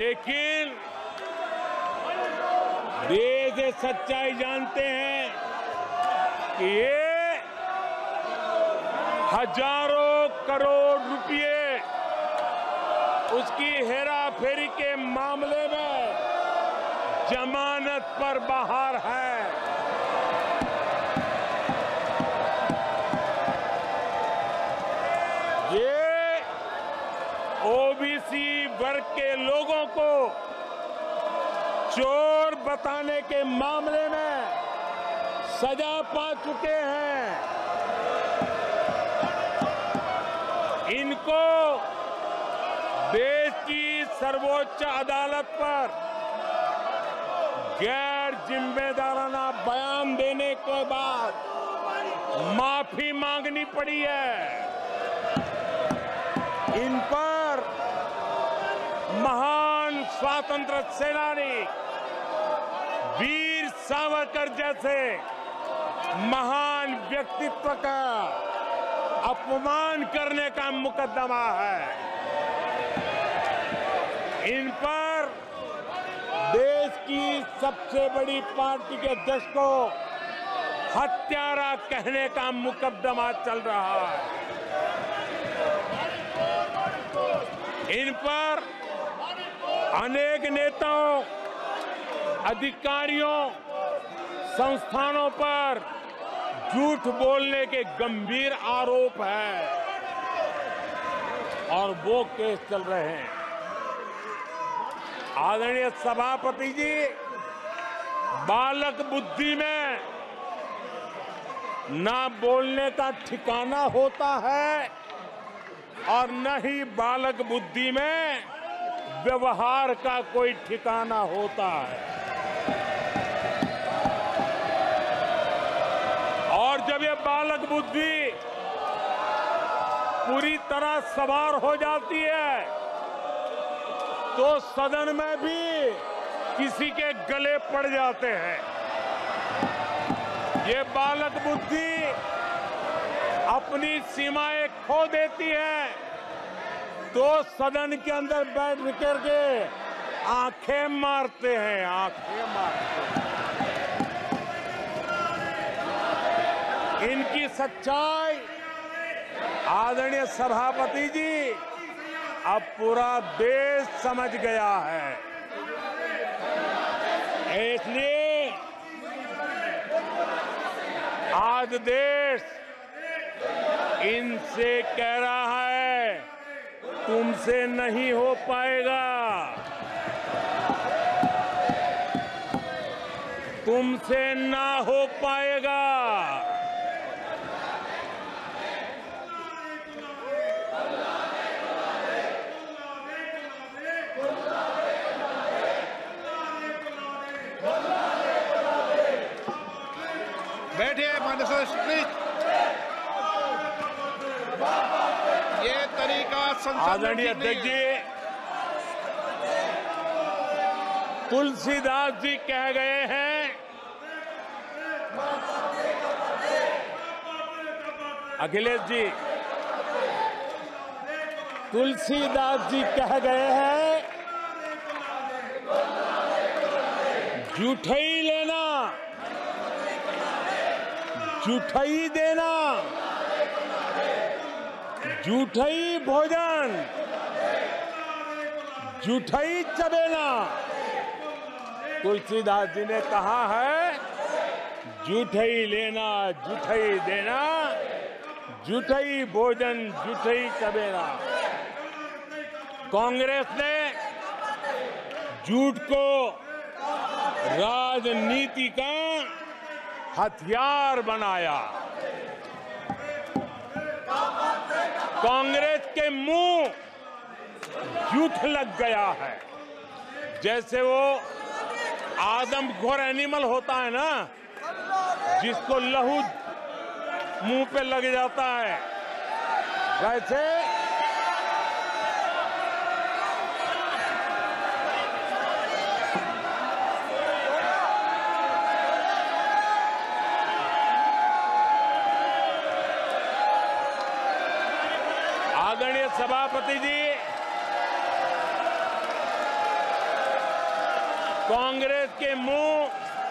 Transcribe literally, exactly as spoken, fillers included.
लेकिन देश ये सच्चाई जानते हैं कि ये हजारों करोड़ रुपए उसकी हेराफेरी के मामले में जमानत पर बाहर है। ये ओबीसी वर्ग के लोगों को चोर बताने के मामले में सजा पा चुके हैं। इनको देश की सर्वोच्च अदालत पर गैर जिम्मेदाराना बयान देने के बाद माफी मांगनी पड़ी है। इन पर महान स्वातंत्र सेनानी वीर सावरकर जैसे महान व्यक्तित्व का अपमान करने का मुकदमा है। इन पर देश की सबसे बड़ी पार्टी के अध्यक्ष को हत्यारा कहने का मुकदमा चल रहा है। इन पर अनेक नेताओं, अधिकारियों, संस्थानों पर झूठ बोलने के गंभीर आरोप है और वो केस चल रहे हैं। आदरणीय सभापति जी, बालक बुद्धि में ना बोलने का ठिकाना होता है और न ही बालक बुद्धि में व्यवहार का कोई ठिकाना होता है। और जब ये बालक बुद्धि पूरी तरह सवार हो जाती है तो सदन में भी किसी के गले पड़ जाते हैं। ये बालक बुद्धि अपनी सीमाएं खो देती है तो सदन के अंदर बैठ करके आंखें मारते हैं, आंखें मारते हैं। इनकी सच्चाई आदरणीय सभापति जी अब पूरा देश समझ गया है। इसलिए आज देश इनसे कह रहा है तुमसे नहीं हो पाएगा, तुमसे ना हो पाएगा। बैठिए प्लीज। ये तरीका आदरणीय अध्यक्ष जी, तुलसीदास जी कह गए हैं, अखिलेश जी, तुलसीदास जी कह गए हैं, जूठई लेना जूठई देना, जूठई भोजन जूठई चबेना। तुलसीदास जी ने कहा है जूठई लेना, जूठई देना, जूठई भोजन, जूठई चबेना। कांग्रेस ने झूठ को राजनीति का हथियार बनाया। कांग्रेस के मुंह झूठ लग गया है। जैसे वो आदमखोर एनिमल होता है ना, जिसको लहू मुंह पे लग जाता है, वैसे आदरणीय सभापति जी, कांग्रेस के मुंह